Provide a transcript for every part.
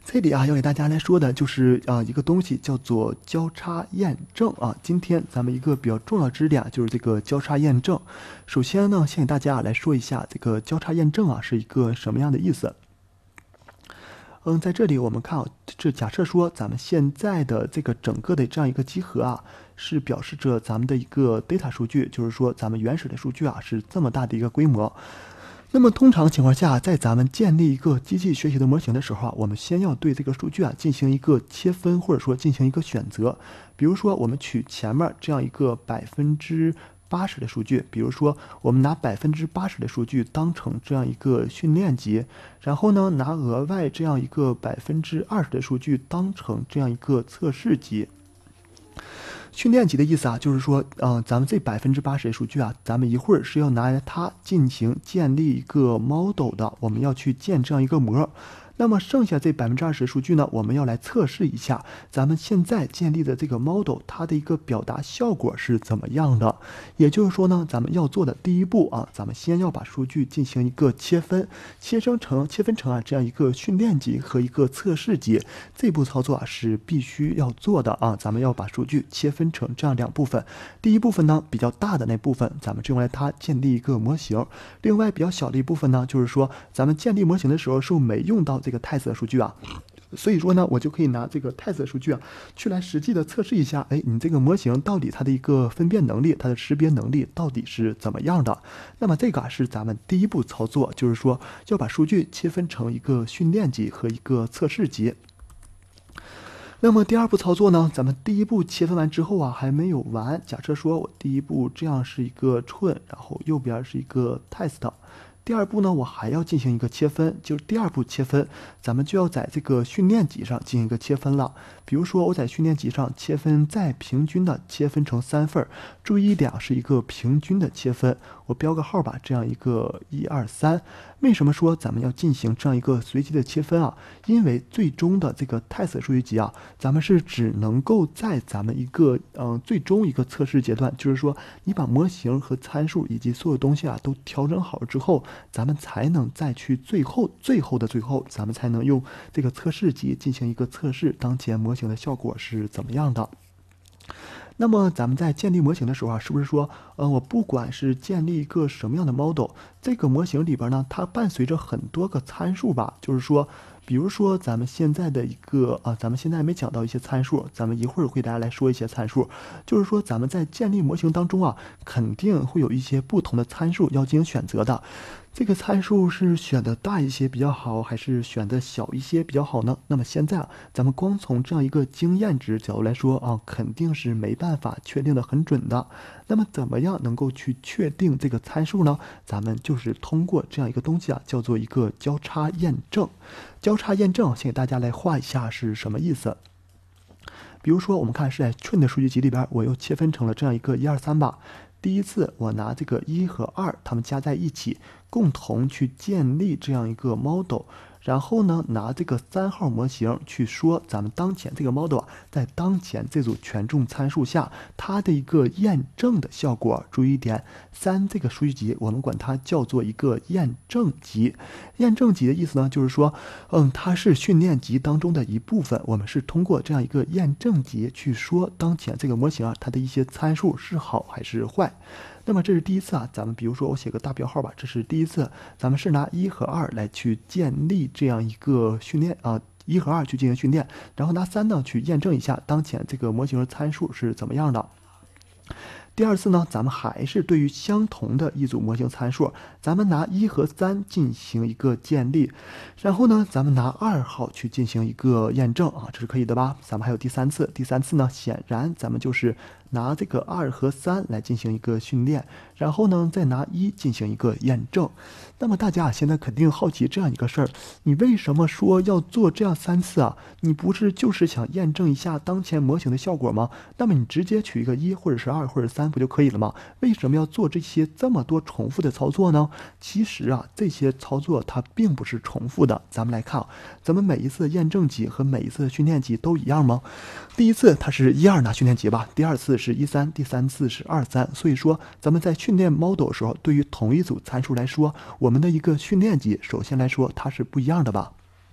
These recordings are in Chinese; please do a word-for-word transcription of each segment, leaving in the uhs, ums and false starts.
这里啊，要给大家来说的就是啊、呃、一个东西叫做交叉验证啊。今天咱们一个比较重要的知识点就是这个交叉验证。首先呢，先给大家来说一下这个交叉验证啊是一个什么样的意思。嗯，在这里我们看啊，这假设说咱们现在的这个整个的这样一个集合啊，是表示着咱们的一个 data 数据，就是说咱们原始的数据啊是这么大的一个规模。那么通常情况下，在咱们建立一个机器学习的模型的时候啊，我们先要对这个数据啊进行一个切分，或者说进行一个选择。比如说，我们取前面这样一个百分之八十的数据，比如说我们拿百分之八十的数据当成这样一个训练集，然后呢，拿额外这样一个百分之二十的数据当成这样一个测试集。训练集的意思啊，就是说，嗯、呃，咱们这百分之八十的数据啊，咱们一会儿是要拿它进行建立一个 model 的，我们要去建这样一个模。那么剩下这百分之二十的数据呢，我们要来测试一下咱们现在建立的这个 model 它的一个表达效果是怎么样的。也就是说呢，咱们要做的第一步啊，咱们先要把数据进行一个切分，切生成切分成啊这样一个训练集和一个测试集。这步操作啊是必须要做的啊，咱们要把数据切分成这样两部分。第一部分呢，比较大的那部分，咱们就用来它建立一个模型；另外比较小的一部分呢，就是说咱们建立模型的时候是没用到这个 test 的数据啊，所以说呢，我就可以拿这个 test 的数据啊，去来实际的测试一下，哎，你这个模型到底它的一个分辨能力、它的识别能力到底是怎么样的。那么这个啊是咱们第一步操作，就是说要把数据切分成一个训练集和一个测试集。那么第二步操作呢，咱们第一步切分完之后啊，还没有完。假设说我第一步这样是一个 true， 然后右边是一个 test。第二步呢，我还要进行一个切分，就是第二步切分，咱们就要在这个训练集上进行一个切分了。比如说，我在训练集上切分，再平均的切分成三份。注意一点啊，是一个平均的切分，我标个号吧，这样一个一二三。为什么说咱们要进行这样一个随机的切分啊？因为最终的这个 test 数据集啊，咱们是只能够在咱们一个嗯、呃、最终一个测试阶段，就是说你把模型和参数以及所有东西啊都调整好了之后，咱们才能再去最后最后的最后，咱们才能用这个测试集进行一个测试，当前模型的效果是怎么样的。那么咱们在建立模型的时候啊，是不是说，呃，我不管是建立一个什么样的 model， 这个模型里边呢，它伴随着很多个参数吧，就是说，比如说咱们现在的一个啊，咱们现在没讲到一些参数，咱们一会儿会给大家来说一些参数，就是说咱们在建立模型当中啊，肯定会有一些不同的参数要进行选择的。这个参数是选的大一些比较好，还是选的小一些比较好呢？那么现在啊，咱们光从这样一个经验值角度来说啊，肯定是没办法确定的很准的。那么怎么样能够去确定这个参数呢？咱们就是通过这样一个东西啊，叫做一个交叉验证。交叉验证，先给大家来画一下是什么意思。比如说，我们看是在 train 的数据集里边，我又切分成了这样一个一二三吧。第一次我拿这个一和二，它们加在一起，共同去建立这样一个 model， 然后呢，拿这个三号模型去说咱们当前这个 model 在当前这组权重参数下，它的一个验证的效果。注意一点，三这个数据集我们管它叫做一个验证集。验证集的意思呢，就是说，嗯，它是训练集当中的一部分。我们是通过这样一个验证集去说当前这个模型啊，它的一些参数是好还是坏。那么这是第一次啊，咱们比如说我写个大标号吧，这是第一次，咱们是拿一和二来去建立这样一个训练啊，一和二去进行训练，然后拿三呢去验证一下当前这个模型的参数是怎么样的。第二次呢，咱们还是对于相同的一组模型参数，咱们拿一和三进行一个建立，然后呢，咱们拿二号去进行一个验证啊，这是可以的吧？咱们还有第三次，第三次呢，显然咱们就是拿这个二和三来进行一个训练，然后呢，再拿一进行一个验证。那么大家现在肯定好奇这样一个事儿，你为什么说要做这样三次啊？你不是就是想验证一下当前模型的效果吗？那么你直接取一个一或者是二或者三不就可以了吗？为什么要做这些这么多重复的操作呢？其实啊，这些操作它并不是重复的。咱们来看啊，咱们每一次验证集和每一次训练集都一样吗？第一次它是一二拿训练集吧，第二次是一三，第三次是二三。所以说咱们在训练 model 的时候，对于同一组参数来说，我们的一个训练集首先来说它是不一样的吧。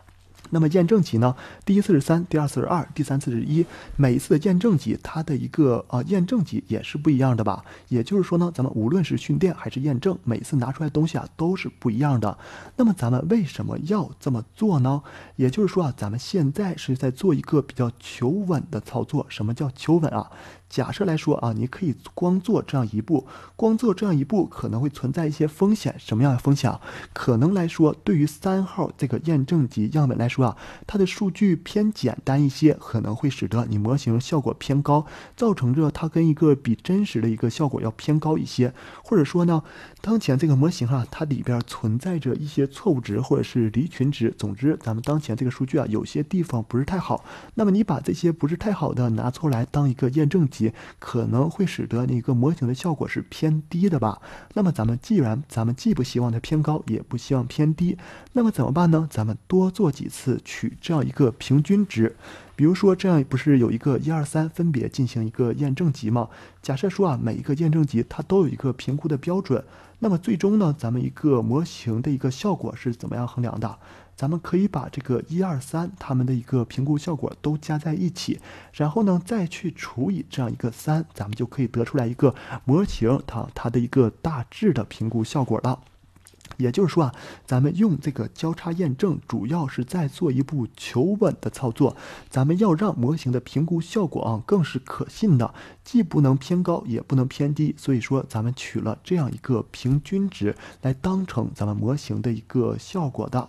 那么验证级呢，第一次是三，第二次是二，第三次是一。每一次的验证级，它的一个呃验证级也是不一样的吧？也就是说呢，咱们无论是训练还是验证，每次拿出来的东西啊都是不一样的。那么咱们为什么要这么做呢？也就是说啊，咱们现在是在做一个比较求稳的操作。什么叫求稳啊？假设来说啊，你可以光做这样一步，光做这样一步可能会存在一些风险。什么样的风险啊？可能来说，对于三号这个验证级样本来说啊，它的数据偏简单一些，可能会使得你模型效果偏高，造成着它跟一个比真实的一个效果要偏高一些。或者说呢，当前这个模型啊，它里边存在着一些错误值或者是离群值。总之，咱们当前这个数据啊，有些地方不是太好。那么你把这些不是太好的拿出来当一个验证级，可能会使得那个模型的效果是偏低的吧。那么咱们既然咱们既不希望它偏高，也不希望偏低，那么怎么办呢？咱们多做几次取这样一个平均值。比如说这样不是有一个一二三分别进行一个验证级吗？假设说啊，每一个验证级它都有一个评估的标准，那么最终呢，咱们一个模型的一个效果是怎么样衡量的？咱们可以把这个一二三它们的一个评估效果都加在一起，然后呢再去除以这样一个三，咱们就可以得出来一个模型它它的一个大致的评估效果了。也就是说啊，咱们用这个交叉验证，主要是在做一步求稳的操作。咱们要让模型的评估效果啊更是可信的，既不能偏高，也不能偏低。所以说，咱们取了这样一个平均值来当成咱们模型的一个效果的。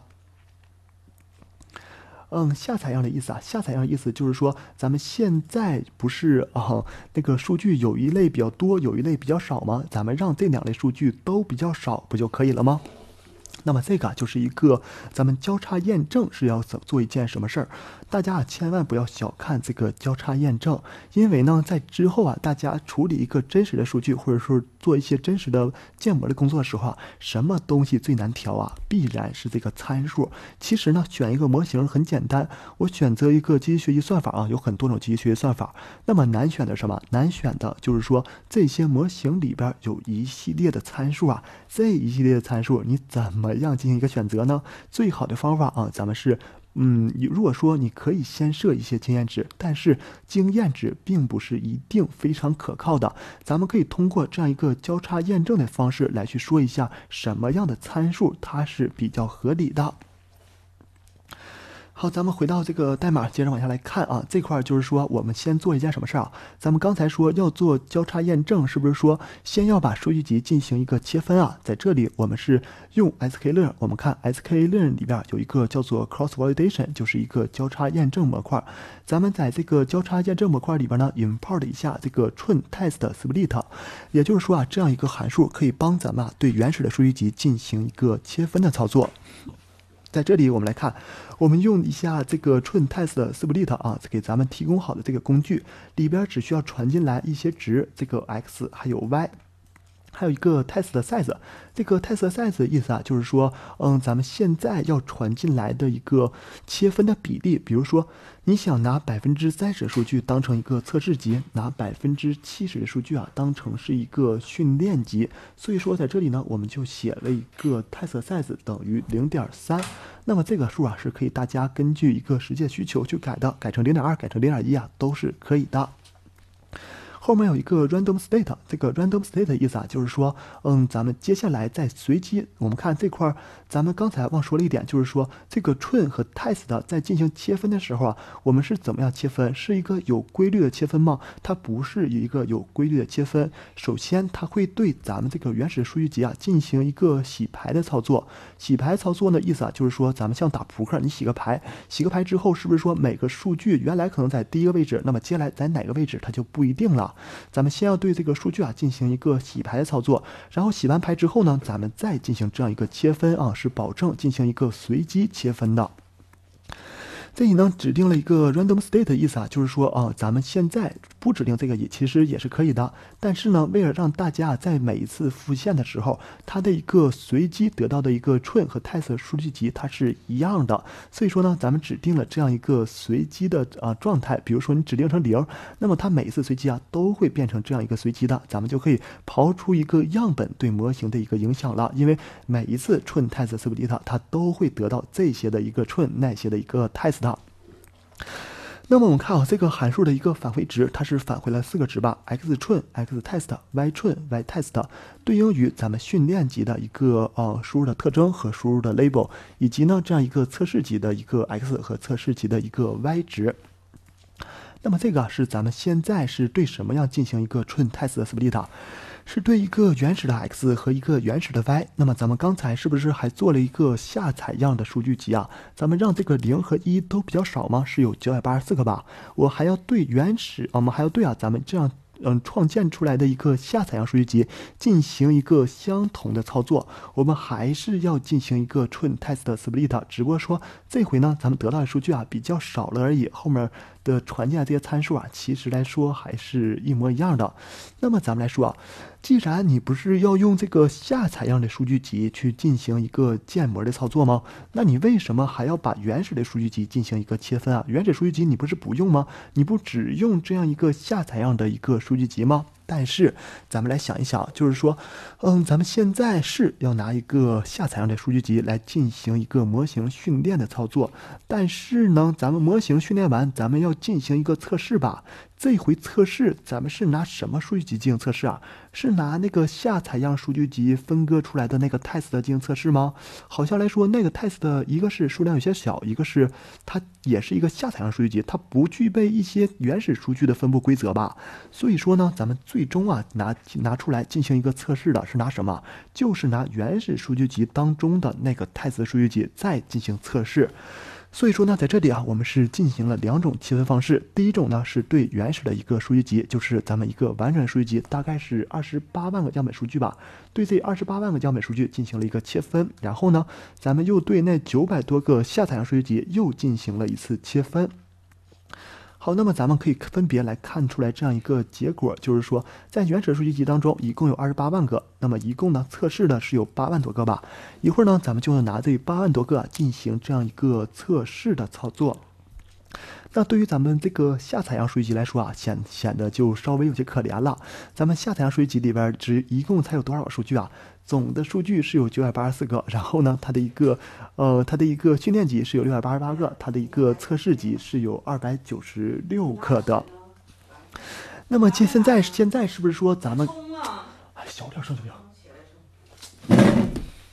嗯，下采样的意思啊，下采样的意思就是说，咱们现在不是啊，那个数据有一类比较多，有一类比较少吗？咱们让这两类数据都比较少，不就可以了吗？那么这个就是一个咱们交叉验证是要做一件什么事儿？大家啊千万不要小看这个交叉验证，因为呢在之后啊，大家处理一个真实的数据，或者说做一些真实的建模的工作的时候啊，什么东西最难调啊？必然是这个参数。其实呢，选一个模型很简单，我选择一个机器学习算法啊，有很多种机器学习算法。那么难选的什么？难选的就是说这些模型里边有一系列的参数啊，这一系列的参数你怎么样进行一个选择呢？最好的方法啊，咱们是，嗯，如果说你可以先设一些经验值，但是经验值并不是一定非常可靠的。咱们可以通过这样一个交叉验证的方式来去说一下什么样的参数它是比较合理的。好，咱们回到这个代码，接着往下来看啊。这块就是说，我们先做一件什么事儿啊？咱们刚才说要做交叉验证，是不是说先要把数据集进行一个切分啊？在这里我们是用 sklearn， 我们看 sklearn 里边有一个叫做 cross validation， 就是一个交叉验证模块。咱们在这个交叉验证模块里边呢 ，import 一下这个 train test split， 也就是说啊，这样一个函数可以帮咱们啊对原始的数据集进行一个切分的操作。在这里我们来看，我们用一下这个 train test split 啊，给咱们提供好的这个工具，里边只需要传进来一些值，这个 x 还有 y。还有一个 test size， 这个 test size 的意思啊，就是说，嗯，咱们现在要传进来的一个切分的比例，比如说，你想拿百分之三十的数据当成一个测试集，拿百分之七十的数据啊当成是一个训练集，所以说在这里呢，我们就写了一个 test size 等于 零点三， 那么这个数啊是可以大家根据一个实际需求去改的，改成 零点二， 改成 零点一 啊都是可以的。后面有一个 random state， 这个 random state 的意思啊，就是说，嗯，咱们接下来再随机，我们看这块，咱们刚才忘说了一点，就是说这个 train 和 test 在进行切分的时候啊，我们是怎么样切分？是一个有规律的切分吗？它不是一个有规律的切分。首先，它会对咱们这个原始数据集啊进行一个洗牌的操作。洗牌操作呢，意思啊，就是说咱们像打扑克，你洗个牌，洗个牌之后，是不是说每个数据原来可能在第一个位置，那么接下来在哪个位置，它就不一定了。咱们先要对这个数据啊进行一个洗牌的操作，然后洗完牌之后呢，咱们再进行这样一个切分啊，是保证进行一个随机切分的。这里呢指定了一个 random state 的意思啊，就是说啊，咱们现在不不指定这个也其实也是可以的。但是呢，为了让大家在每一次复现的时候，它的一个随机得到的一个 trim 和 test 数据集它是一样的，所以说呢，咱们指定了这样一个随机的啊、呃、状态。比如说你指定成零，那么它每一次随机啊都会变成这样一个随机的，咱们就可以刨出一个样本对模型的一个影响了。因为每一次 trim test split 它都会得到这些的一个 trim 那些的一个 test。那么我们看啊，这个函数的一个返回值，它是返回了四个值吧 ，x trim、x test、y trim、y test， 对应于咱们训练集的一个呃输入的特征和输入的 label， 以及呢这样一个测试集的一个 x 和测试集的一个 y 值。那么这个是咱们现在是对什么样进行一个 trim test 的 split？是对一个原始的 x 和一个原始的 y。那么咱们刚才是不是还做了一个下采样的数据集啊？咱们让这个零和一都比较少吗？是有九百八十四个吧？我还要对原始，我们还要对啊，咱们这样嗯创建出来的一个下采样数据集进行一个相同的操作。我们还是要进行一个 trim test split， 只不过说这回呢，咱们得到的数据啊比较少了而已。后面的传进来这些参数啊，其实来说还是一模一样的。那么咱们来说啊，既然你不是要用这个下采样的数据集去进行一个建模的操作吗？那你为什么还要把原始的数据集进行一个切分啊？原始数据集你不是不用吗？你不只用这样一个下采样的一个数据集吗？但是咱们来想一想，就是说，嗯，咱们现在是要拿一个下采样的数据集来进行一个模型训练的操作，但是呢，咱们模型训练完，咱们要进行一个测试吧。这回测试咱们是拿什么数据集进行测试啊？是拿那个下采样数据集分割出来的那个 test 进行测试吗？好像来说那个 test 一个是数量有些小，一个是它也是一个下采样数据集，它不具备一些原始数据的分布规则吧。所以说呢，咱们最终啊拿拿出来进行一个测试的是拿什么？就是拿原始数据集当中的那个 test 数据集再进行测试。所以说呢，在这里啊，我们是进行了两种切分方式。第一种呢，是对原始的一个数据集，就是咱们一个完整的数据集，大概是二十八万个样本数据吧，对这二十八万个样本数据进行了一个切分。然后呢，咱们又对那九百多个下采样数据集又进行了一次切分。好，那么咱们可以分别来看出来这样一个结果，就是说，在原始数据集当中，一共有二十八万个，那么一共呢测试的是有八万多个吧。一会儿呢，咱们就能拿这八万多个进行这样一个测试的操作。那对于咱们这个下采样数据集来说啊，显显得就稍微有些可怜了。咱们下采样数据集里边只一共才有多少个数据啊？总的数据是有九百八十四个，然后呢，它的一个呃，它的一个训练集是有六百八十八个，它的一个测试集是有二百九十六个的。那么现现在现在是不是说咱们，哎，小点声行不行？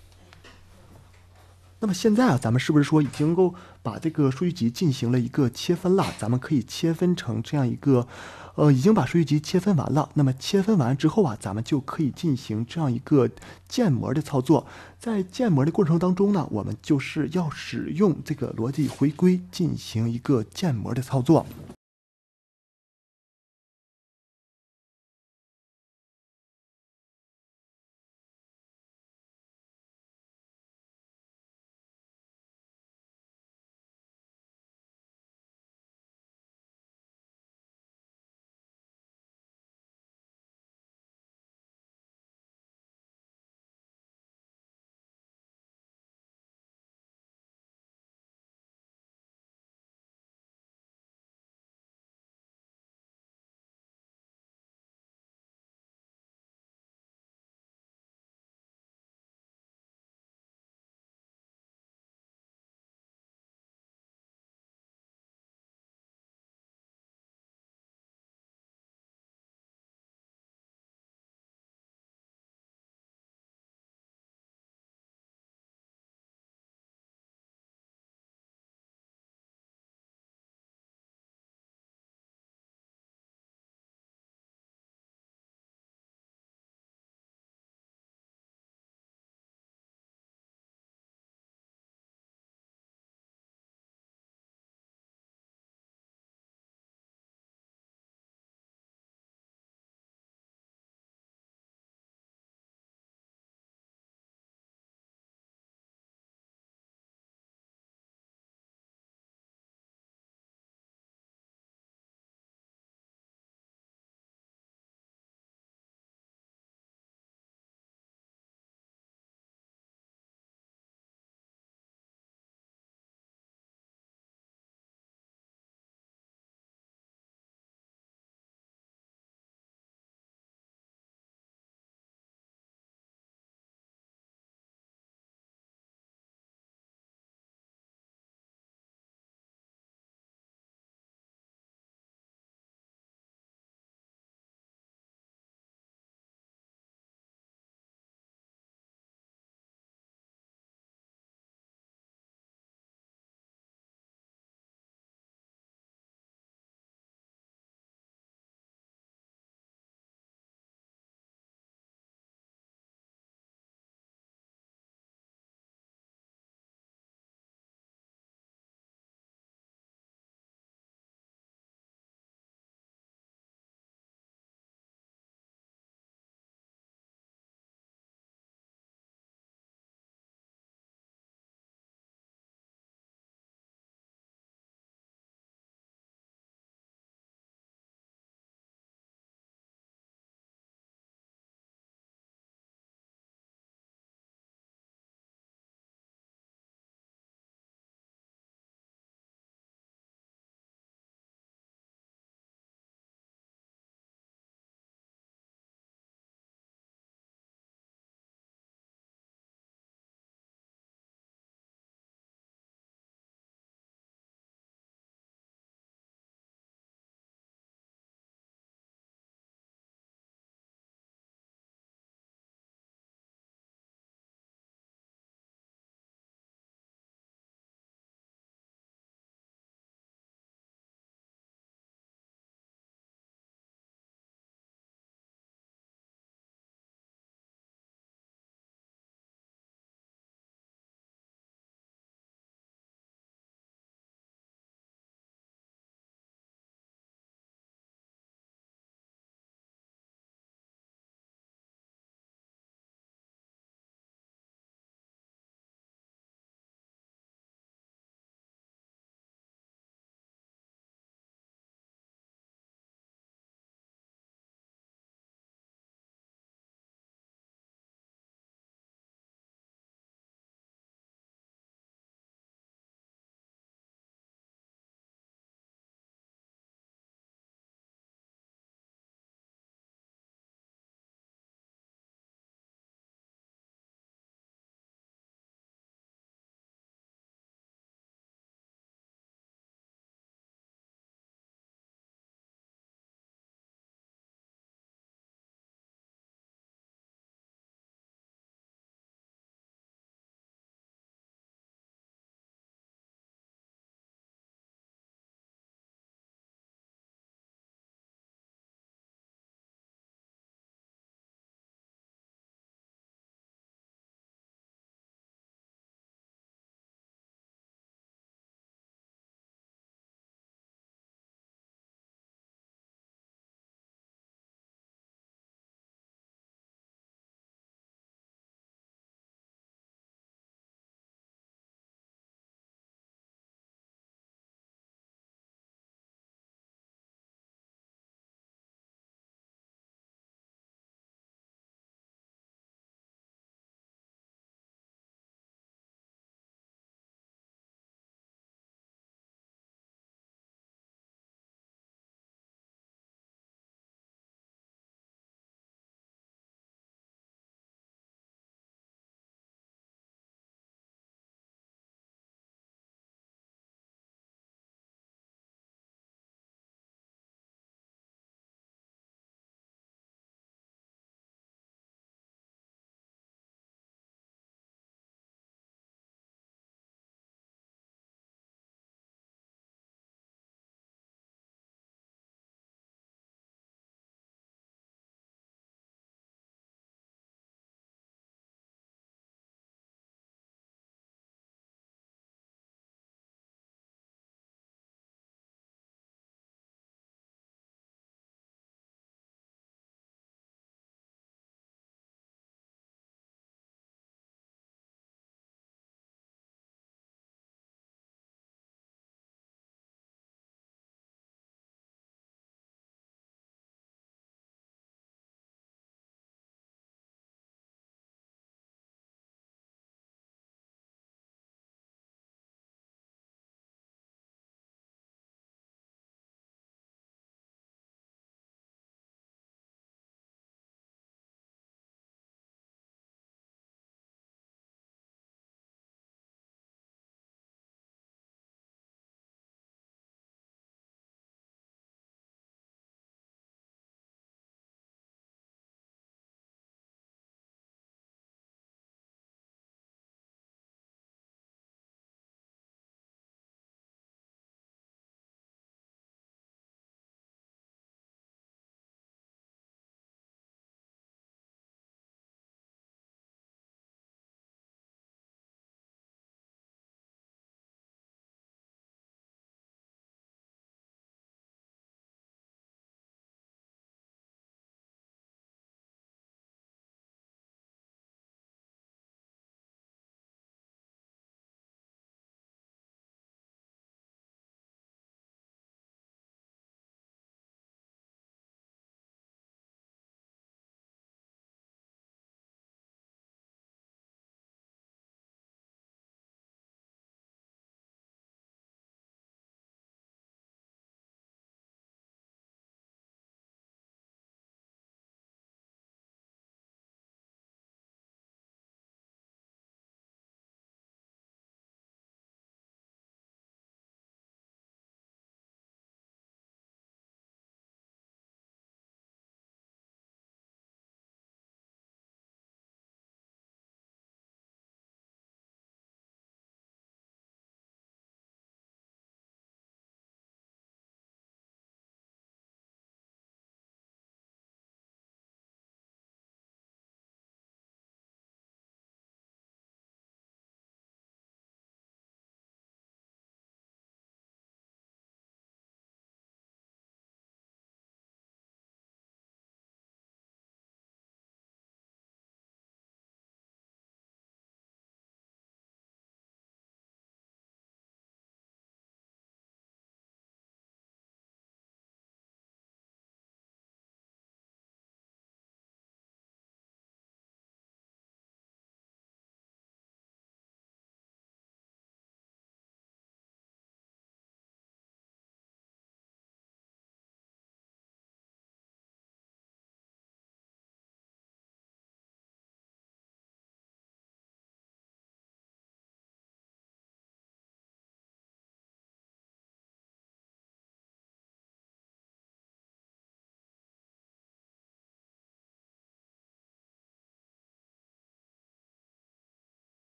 那么现在啊，咱们是不是说已经够把这个数据集进行了一个切分了？咱们可以切分成这样一个，呃，已经把数据集切分完了。那么切分完之后啊，咱们就可以进行这样一个建模的操作。在建模的过程当中呢，我们就是要使用这个逻辑回归进行一个建模的操作。